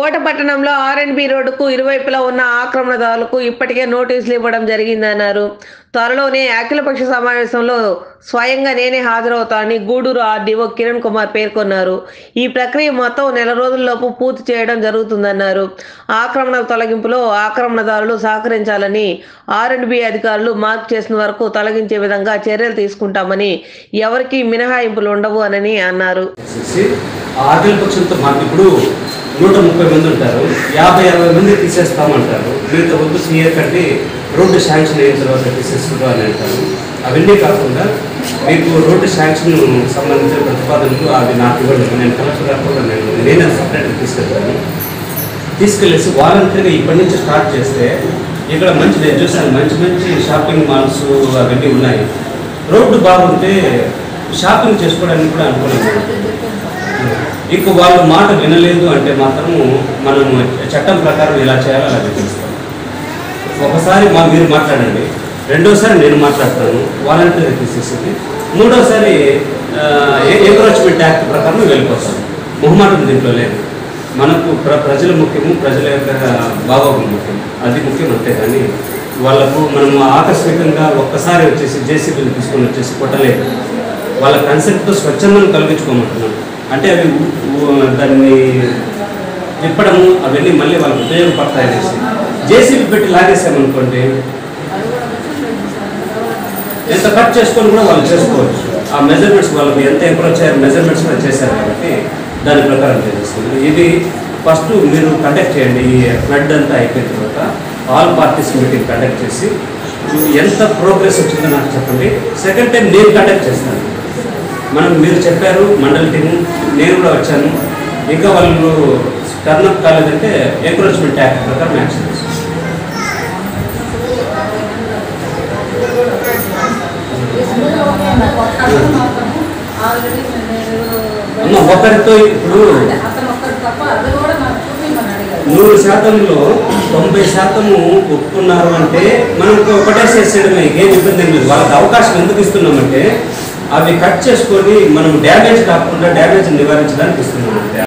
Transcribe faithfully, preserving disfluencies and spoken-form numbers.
కోట పట్టణంలో are and B రోడ్డుకు ఇరువైపులా ఉన్న ఆక్రమణదారులకు ఇప్పటికే నోటీసులు ఇవ్వడం జరిగిందన్నారు. త్వరలోనే అఖిలపక్ష సమావేశంలో స్వయంగా నేనే హాజరవుతానని గూడూరు ఆర్డీఓ కిరణ్ కుమార్ పేర్కొన్నారు. ఈ ప్రక్రియ మొత్తం నెల రోజుల్లోపు పూర్తి చేయడం జరుగుతుందన్నారు. ఆక్రమణ తొలగింపులో ఆక్రమణదారులు సహకరించాలని, ఆర్ అండ్ బి అధికారులు మార్క్ చేసిన వరకు తొలగించే విధంగా చర్యలు తీసుకుంటామని, ఎవరికీ మినహాయింపులు ఉండవు అని అన్నారు. నూట ముప్పై మంది ఉంటారు, యాభై అరవై మంది తీసేస్తామంటారు. మిగతా వద్దు సీఏ కట్టి రోడ్డు శాంక్షన్ అయిన తర్వాత తీసేసుకుంటాం అని అంటారు. అవన్నీ కాకుండా మీకు రోడ్డు శాంక్షన్ సంబంధించిన ప్రతిపాదనలు అవి నాకు ఇవ్వండి, నేను కలెక్టర్ గారు కూడా నేను నేనే సపరేట్గా తీసుకెళ్తాను. తీసుకెళ్ళేసి వాలంటీర్గా ఇప్పటి నుంచి స్టార్ట్ చేస్తే ఇక్కడ మంచి నేను చూసాను, మంచి మంచి షాపింగ్ మాల్స్ అవన్నీ ఉన్నాయి. రోడ్డు బాగుంటే షాపింగ్ చేసుకోవడానికి కూడా అనుకున్నాను. ఇంక వాళ్ళు మాట వినలేదు అంటే మాత్రము మనము చట్టం ప్రకారం ఎలా చేయాలో అలా చేస్తాం. ఒకసారి మా మీరు మాట్లాడండి, రెండోసారి నేను మాట్లాడతాను, వాలంటీర్ తీసేసింది, మూడోసారి ఎంక్రోచ్మెంట్ యాక్ట్ ప్రకారం వెళ్ళిపోతాను. మొహమాటం దీంట్లో లేదు. మనకు ప్ర ప్రజలు ముఖ్యము, ప్రజల యొక్క బాగోగులు ముఖ్యం, అది ముఖ్యం. అంతే కానీ వాళ్ళకు మనము ఆకస్మికంగా ఒక్కసారి వచ్చేసి జేసీబీని తీసుకొని వచ్చేసి కొట్టలేదు. వాళ్ళ కన్సెప్ట్తో స్వచ్ఛందం కలిగించుకోమంటున్నాం. అంటే అవి దాన్ని తిప్పడము అవన్నీ మళ్ళీ వాళ్ళకి ఉపయోగపడతాయి అనేసి జేసీబీ పెట్టి లాగేసామనుకోండి, ఎంత కట్ చేసుకొని కూడా వాళ్ళు చేసుకోవచ్చు. ఆ మెజర్మెంట్స్ వాళ్ళకి ఎంత అప్రోచ్ అయ్యారు మెజర్మెంట్స్ కూడా చేశారు కాబట్టి దాని ప్రకారం చేస్తుంది. ఇది ఫస్ట్ మీరు కండక్ట్ చేయండి. ఈ ఫ్లడ్ అంతా అయిపోయిన తర్వాత ఆల్ పార్టీస్ మీటింగ్ కండక్ట్ చేసి ఎంత ప్రోగ్రెస్ వచ్చిందో నాకు చెప్పండి. సెకండ్ టైం నేను కండక్ట్ చేస్తాను. మనం మీరు చెప్పారు మండలి టీము, నేను కూడా వచ్చాను. ఇంకా వాళ్ళు టర్నప్ కాలేదంటే ఎంక్రోచ్మెంట్ యాక్ట్ ప్రకారం యాక్షన్ చేస్తాం. అమ్మ ఒకరితో ఇప్పుడు నూరు శాతంలో తొంభై శాతము ఒప్పుకున్నారు అంటే మనం ఒకటే చేసేయడమే, ఏం ఇబ్బంది లేదు. వాళ్ళకి అవకాశం ఎందుకు ఇస్తున్నామంటే అవి కట్ చేసుకొని మనం డ్యామేజ్ కాకుండా డ్యామేజ్ నివారించడానికి ఇస్తున్నాం.